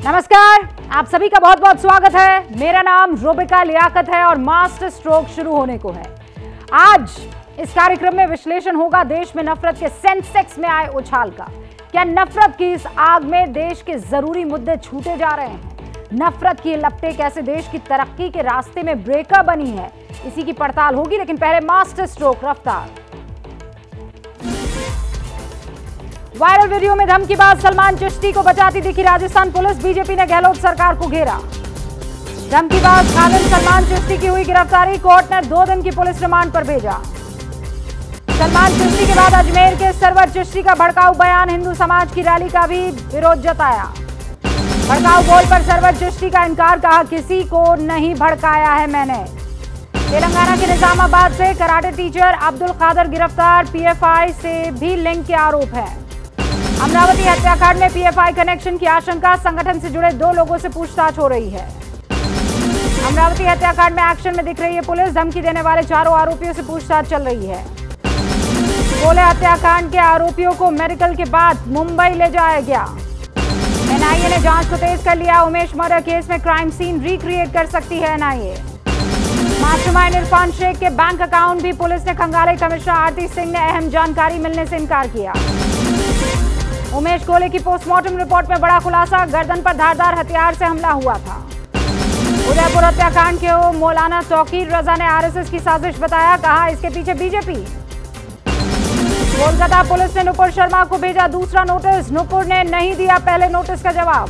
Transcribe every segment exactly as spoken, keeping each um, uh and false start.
नमस्कार, आप सभी का बहुत बहुत स्वागत है। मेरा नाम रोबिका लियाकत है और मास्टर स्ट्रोक शुरू होने को है। आज इस कार्यक्रम में विश्लेषण होगा देश में नफरत के सेंसेक्स में आए उछाल का। क्या नफरत की इस आग में देश के जरूरी मुद्दे छूटे जा रहे हैं? नफरत की लपटें कैसे देश की तरक्की के रास्ते में ब्रेकर बनी है, इसी की पड़ताल होगी। लेकिन पहले मास्टर स्ट्रोक रफ्तार। वायरल वीडियो में धमकीबाज सलमान चिश्ती को बचाती दिखी राजस्थान पुलिस। बीजेपी ने गहलोत सरकार को घेरा। धमकीबाज खालिद सलमान चिश्ती की हुई गिरफ्तारी। कोर्ट ने दो दिन की पुलिस रिमांड पर भेजा। सलमान चिश्ती के बाद अजमेर के सरवर चिश्ती का भड़काऊ बयान। हिंदू समाज की रैली का भी विरोध जताया। भड़काऊ बोल पर सरवर चिश्ती का इनकार, कहा किसी को नहीं भड़काया है मैंने। तेलंगाना के निजामाबाद से कराटे टीचर अब्दुल कादर गिरफ्तार। पीएफआई से भी लिंक के आरोप है। अमरावती हत्याकांड में पीएफआई कनेक्शन की आशंका। संगठन से जुड़े दो लोगों से पूछताछ हो रही है। अमरावती हत्याकांड में एक्शन में दिख रही है पुलिस। धमकी देने वाले चारों आरोपियों से पूछताछ चल रही है। कोले हत्याकांड के आरोपियों को मेडिकल के बाद मुंबई ले जाया गया। एनआईए ने जांच को तेज कर लिया। उमेश मर्डर केस में क्राइम सीन रिक्रिएट कर सकती है एनआईए। मास्टरमाइंड इरफान शेख के बैंक अकाउंट भी पुलिस ने खंगाले। कमिश्नर आरती सिंह ने अहम जानकारी मिलने से इनकार किया। उमेश कोले की पोस्टमार्टम रिपोर्ट में बड़ा खुलासा। गर्दन पर धारदार हथियार से हमला हुआ था। उदयपुर हत्याकांड के वो मौलाना तौकीर रजा ने आरएसएस की साजिश बताया। कहा इसके पीछे बीजेपी। कोलकाता पुलिस ने नुपुर शर्मा को भेजा दूसरा नोटिस। नुपुर ने नहीं दिया पहले नोटिस का जवाब।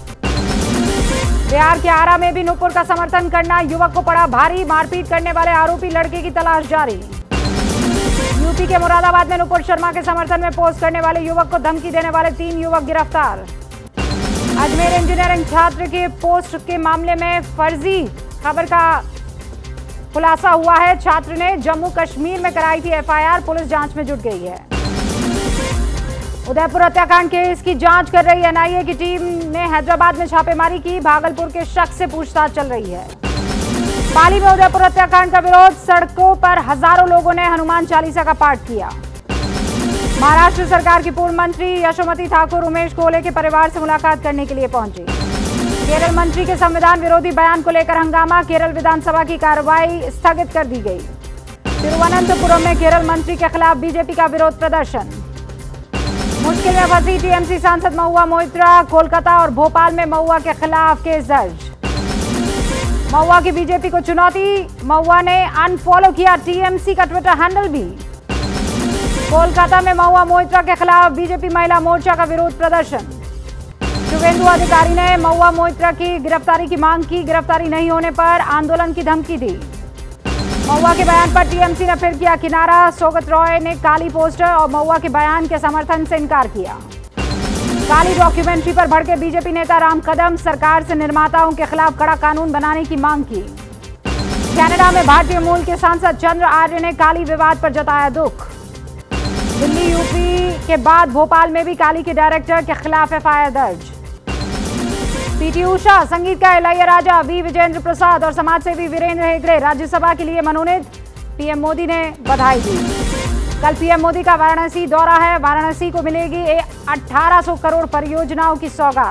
बिहार के आरा में भी नुपुर का समर्थन करना युवक को पड़ा भारी। मारपीट करने वाले आरोपी लड़के की तलाश जारी। यूपी के मुरादाबाद में नुपुर शर्मा के समर्थन में पोस्ट करने वाले युवक को धमकी देने वाले तीन युवक गिरफ्तार। अजमेर इंजीनियरिंग छात्र के पोस्ट के मामले में फर्जी खबर का खुलासा हुआ है। छात्र ने जम्मू कश्मीर में कराई थी एफआईआर। पुलिस जांच में जुट गई है। उदयपुर हत्याकांड केस की जांच कर रही एनआईए की टीम ने हैदराबाद में छापेमारी की। भागलपुर के शख्स से पूछताछ चल रही है। पाली में उदयपुर हत्याकांड का विरोध। सड़कों पर हजारों लोगों ने हनुमान चालीसा का पाठ किया। महाराष्ट्र सरकार की पूर्व मंत्री यशोमती ठाकुर उमेश कोले के परिवार से मुलाकात करने के लिए पहुंची। केरल मंत्री के संविधान विरोधी बयान को लेकर हंगामा। केरल विधानसभा की कार्रवाई स्थगित कर दी गई। तिरुवनंतपुरम में केरल मंत्री के खिलाफ बीजेपी का विरोध प्रदर्शन। मुश्किल में फंसी टीएमसी सांसद महुआ मोइत्रा। कोलकाता और भोपाल में महुआ के खिलाफ केस दर्ज। महुआ की बीजेपी को चुनौती। महुआ ने अनफॉलो किया टीएमसी का ट्विटर हैंडल भी। कोलकाता में महुआ मोइत्रा के खिलाफ बीजेपी महिला मोर्चा का विरोध प्रदर्शन। शुभेंदु अधिकारी ने महुआ मोइत्रा की गिरफ्तारी की मांग की। गिरफ्तारी नहीं होने पर आंदोलन की धमकी दी। महुआ के बयान पर टीएमसी ने फिर किया किनारा। सौगत रॉय ने काली पोस्टर और महुआ के बयान के समर्थन से इनकार किया। काली डॉक्यूमेंट्री पर भड़के बीजेपी नेता राम कदम। सरकार से निर्माताओं के खिलाफ कड़ा कानून बनाने की मांग की। कनाडा में भारतीय मूल के सांसद चंद्र आर्य ने काली विवाद पर जताया दुख। दिल्ली यूपी के बाद भोपाल में भी काली के डायरेक्टर के खिलाफ एफआईआर दर्ज। पीटी उषा, संगीत का इलैयाराजा वी विजेंद्र प्रसाद और समाजसेवी वीरेंद्र हेगड़े राज्यसभा के लिए मनोनीत। पीएम मोदी ने बधाई दी। कल पीएम मोदी का वाराणसी दौरा है। वाराणसी को मिलेगी अठारह सौ करोड़ परियोजनाओं की सौगात।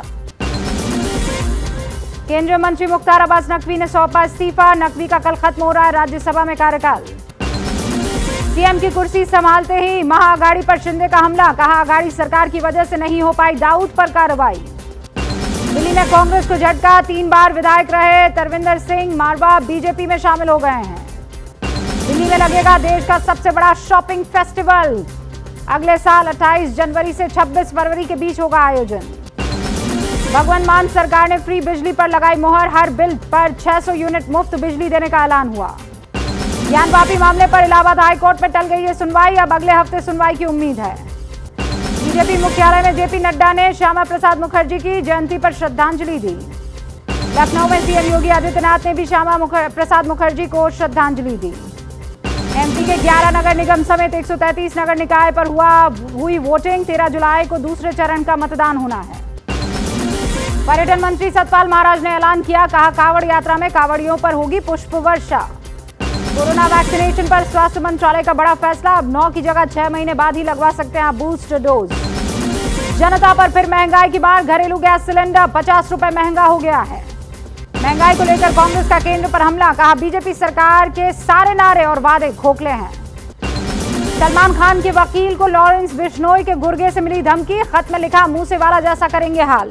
केंद्रीय मंत्री मुख्तार अब्बास नकवी ने सौंपा इस्तीफा। नकवी का कल खत्म हो रहा है राज्यसभा में कार्यकाल। सीएम की कुर्सी संभालते ही महाअघाड़ी पर शिंदे का हमला। कहा अघाड़ी सरकार की वजह से नहीं हो पाई दाऊद पर कार्रवाई। दिल्ली में कांग्रेस को झटका। तीन बार विधायक रहे तरविंदर सिंह मारवा बीजेपी में शामिल हो गए हैं। दिल्ली में लगेगा देश का सबसे बड़ा शॉपिंग फेस्टिवल। अगले साल अट्ठाईस जनवरी से छब्बीस फरवरी के बीच होगा आयोजन। भगवंत मान सरकार ने फ्री बिजली पर लगाई मोहर। हर बिल पर छह सौ यूनिट मुफ्त बिजली देने का ऐलान हुआ। ज्ञानवापी मामले पर इलाहाबाद हाईकोर्ट में टल गई है सुनवाई। अब अगले हफ्ते सुनवाई की उम्मीद है। बीजेपी मुख्यालय में जेपी नड्डा ने श्यामा प्रसाद मुखर्जी की जयंती पर श्रद्धांजलि दी। लखनऊ में सीएम योगी आदित्यनाथ ने भी श्यामा प्रसाद मुखर्जी को श्रद्धांजलि दी। एमपी के ग्यारह नगर निगम समेत एक सौ तैंतीस नगर निकाय पर हुआ हुई वोटिंग। तेरह जुलाई को दूसरे चरण का मतदान होना है। पर्यटन मंत्री सतपाल महाराज ने ऐलान किया। कहा कांवड़ यात्रा में कांवड़ियों पर होगी पुष्प वर्षा। कोरोना वैक्सीनेशन पर स्वास्थ्य मंत्रालय का बड़ा फैसला। अब नौ की जगह छह महीने बाद ही लगवा सकते हैं आप बूस्टर डोज। जनता पर फिर महंगाई की मार, घरेलू गैस सिलेंडर पचास रुपए महंगा हो गया है। महंगाई को लेकर कांग्रेस का केंद्र पर हमला, कहा बीजेपी सरकार के सारे नारे और वादे खोखले हैं। सलमान खान के वकील को लॉरेंस बिश्नोई के गुर्गे से मिली धमकी, खत में लिखा मुंह से वाला जैसा करेंगे हाल।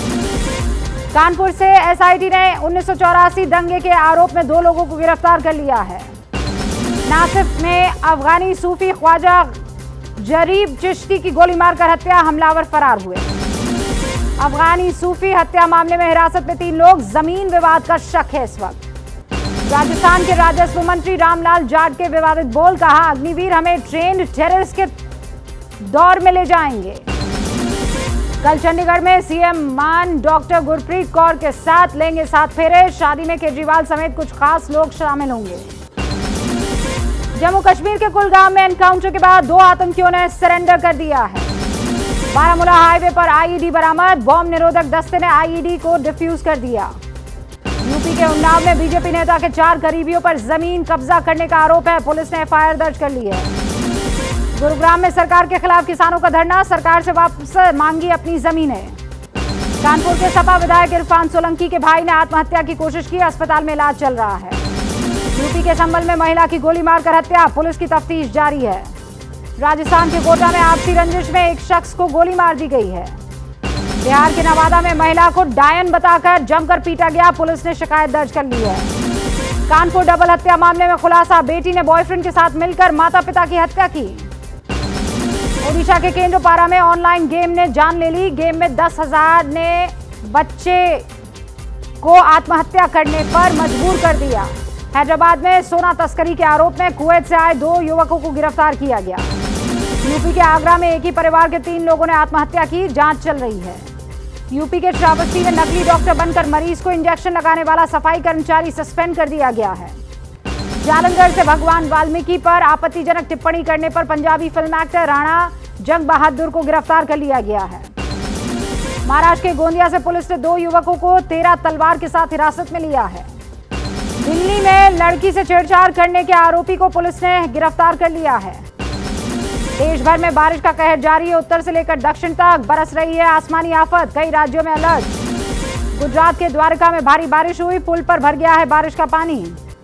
कानपुर से एसआईटी ने उन्नीस सौ चौरासी दंगे के आरोप में दो लोगों को गिरफ्तार कर लिया है। नासिफ में अफगानी सूफी ख्वाजा जरीब चिश्ती की गोली मारकर हत्या, हमलावर फरार हुए। अफगानी सूफी हत्या मामले में हिरासत में तीन लोग, जमीन विवाद का शक है इस वक्त। राजस्थान के राजस्व मंत्री रामलाल जाट के विवादित बोल, कहा अग्निवीर हमें ट्रेंड टेररिस्ट के दौर में ले जाएंगे। कल चंडीगढ़ में सीएम मान डॉक्टर गुरप्रीत कौर के साथ लेंगे सात फेरे, शादी में केजरीवाल समेत कुछ खास लोग शामिल होंगे। जम्मू कश्मीर के कुलगाम में एनकाउंटर के बाद दो आतंकियों ने सरेंडर कर दिया है। बारामूला हाईवे पर आईईडी बरामद, बॉम्ब निरोधक दस्ते ने आईईडी को डिफ्यूज कर दिया। यूपी के उन्नाव में बीजेपी नेता के चार करीबियों पर जमीन कब्जा करने का आरोप है, पुलिस ने एफआईआर दर्ज कर ली है। गुरुग्राम में सरकार के खिलाफ किसानों का धरना, सरकार से वापस मांगी अपनी जमीनें। कानपुर के सपा विधायक इरफान सोलंकी के भाई ने आत्महत्या की कोशिश की, अस्पताल में इलाज चल रहा है। यूपी के संभल में महिला की गोली मारकर हत्या, पुलिस की तफ्तीश जारी है। राजस्थान के कोटा में आपसी रंजिश में एक शख्स को गोली मार दी गई है। बिहार के नवादा में महिला को डायन बताकर जमकर पीटा गया, पुलिस ने शिकायत दर्ज कर ली है। कानपुर डबल हत्या मामले में खुलासा, बेटी ने बॉयफ्रेंड के साथ मिलकर माता पिता की हत्या की। ओडिशा के केंद्रपारा में ऑनलाइन गेम ने जान ले ली, गेम में दस हजार ने बच्चे को आत्महत्या करने पर मजबूर कर दिया। हैदराबाद में सोना तस्करी के आरोप में कुवैत से आए दो युवकों को गिरफ्तार किया गया। यूपी के आगरा में एक ही परिवार के तीन लोगों ने आत्महत्या की, जांच चल रही है। यूपी के श्रावस्ती में नकली डॉक्टर बनकर मरीज को इंजेक्शन लगाने वाला सफाई कर्मचारी सस्पेंड कर दिया गया है। जालंधर से भगवान वाल्मीकि पर आपत्तिजनक टिप्पणी करने पर पंजाबी फिल्म एक्टर राणा जंग बहादुर को गिरफ्तार कर लिया गया है। महाराष्ट्र के गोंदिया से पुलिस ने दो युवकों को तेरह तलवार के साथ हिरासत में लिया है। दिल्ली में लड़की से छेड़छाड़ करने के आरोपी को पुलिस ने गिरफ्तार कर लिया है। देश भर में बारिश का कहर जारी है, उत्तर से लेकर दक्षिण तक बरस रही है आसमानी आफत, कई राज्यों में अलर्ट। गुजरात के द्वारका में भारी बारिश हुई, पुल पर भर गया है बारिश का पानी।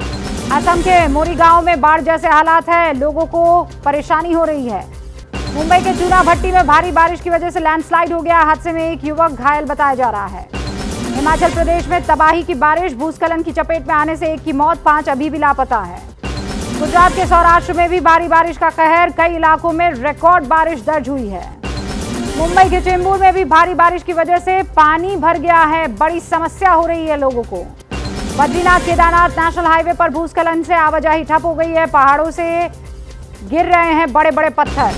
असम के मोरी गांव में बाढ़ जैसे हालात है, लोगों को परेशानी हो रही है। मुंबई के चूना भट्टी में भारी बारिश की वजह से लैंडस्लाइड हो गया, हादसे में एक युवक घायल बताया जा रहा है। हिमाचल प्रदेश में तबाही की बारिश, भूस्खलन की चपेट में आने से एक की मौत, पांच अभी भी लापता है। गुजरात के सौराष्ट्र में भी भारी बारिश का कहर, कई इलाकों में रिकॉर्ड बारिश दर्ज हुई है। मुंबई के चेंबूर में भी भारी बारिश की वजह से पानी भर गया है, बड़ी समस्या हो रही है लोगों को। बद्रीनाथ केदारनाथ नेशनल हाईवे पर भूस्खलन से आवाजाही ठप हो गई है, पहाड़ों से गिर रहे हैं बड़े बड़े पत्थर।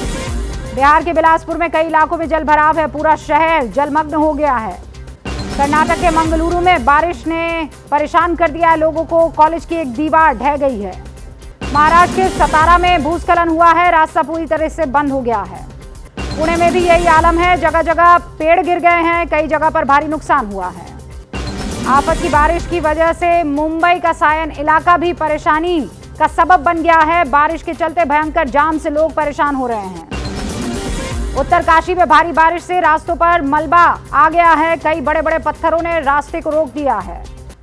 बिहार के बिलासपुर में कई इलाकों में जल भराव है, पूरा शहर जलमग्न हो गया है। कर्नाटक के मंगलुरु में बारिश ने परेशान कर दिया है लोगों को, कॉलेज की एक दीवार ढह गई है। महाराष्ट्र के सतारा में भूस्खलन हुआ है, रास्ता पूरी तरह से बंद हो गया है। पुणे में भी यही आलम है, जगह जगह पेड़ गिर गए हैं, कई जगह पर भारी नुकसान हुआ है। आफत की बारिश की वजह से मुंबई का सायन इलाका भी परेशानी का सबब बन गया है, बारिश के चलते भयंकर जाम से लोग परेशान हो रहे हैं। उत्तरकाशी में भारी बारिश से रास्तों पर मलबा आ गया है, कई बड़े बड़े पत्थरों ने रास्ते को रोक दिया है।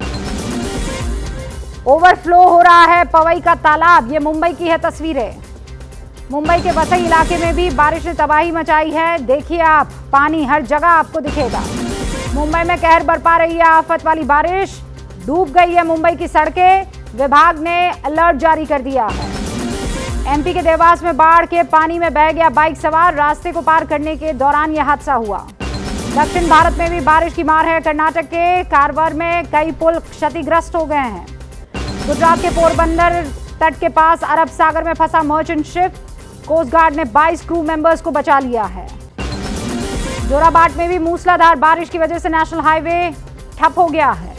ओवरफ्लो हो रहा है पवई का तालाब, ये मुंबई की है तस्वीरें। मुंबई के वसई इलाके में भी बारिश ने तबाही मचाई है, देखिए आप, पानी हर जगह आपको दिखेगा। मुंबई में कहर बरपा रही है आफत वाली बारिश, डूब गई है मुंबई की सड़कें, विभाग ने अलर्ट जारी कर दिया है। एमपी के देवास में बाढ़ के पानी में बह गया बाइक सवार, रास्ते को पार करने के दौरान यह हादसा हुआ। दक्षिण भारत में भी बारिश की मार है, कर्नाटक के कारवार में कई पुल क्षतिग्रस्त हो गए हैं। गुजरात के पोरबंदर तट के पास अरब सागर में फंसा मर्चेंट शिप, कोस्ट गार्ड ने बाईस क्रू मेंबर्स को बचा लिया है। जोराबाट में भी मूसलाधार बारिश की वजह से नेशनल हाईवे ठप हो गया है।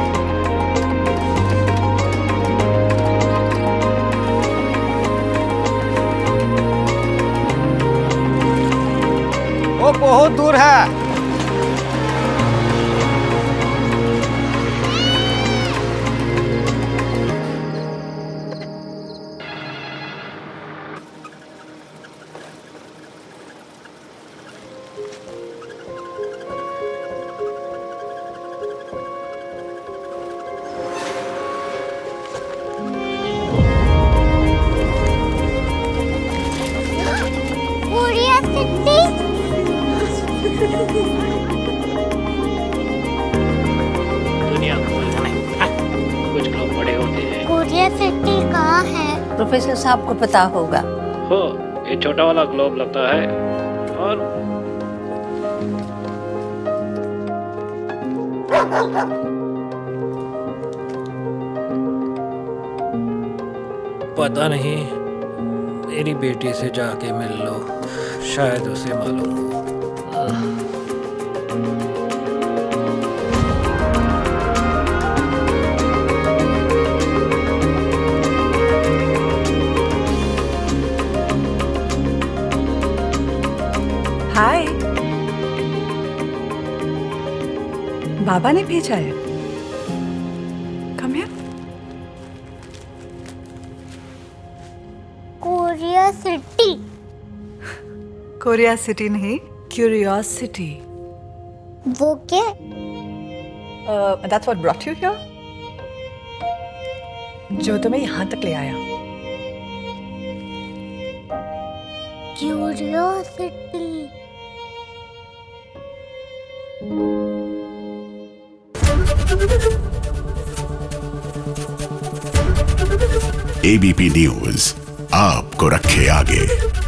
वो बहुत दूर है। क्यूरियोसिटी कहाँ है? प्रोफेसर साहब को पता होगा। हो, ये छोटा वाला ग्लोब लगता है। और पता नहीं, मेरी बेटी से जाके मिल लो, शायद उसे मालूम हो। हाय, बाबा ने भेजा है। Come here. Curiosity. Korea city नहीं, क्यूरियोसिटी। वो क्या? That's what brought you here. जो तुम्हें यहाँ तक ले आया। क्यूरियोसिटी। एबीपी न्यूज आपको रखे आगे।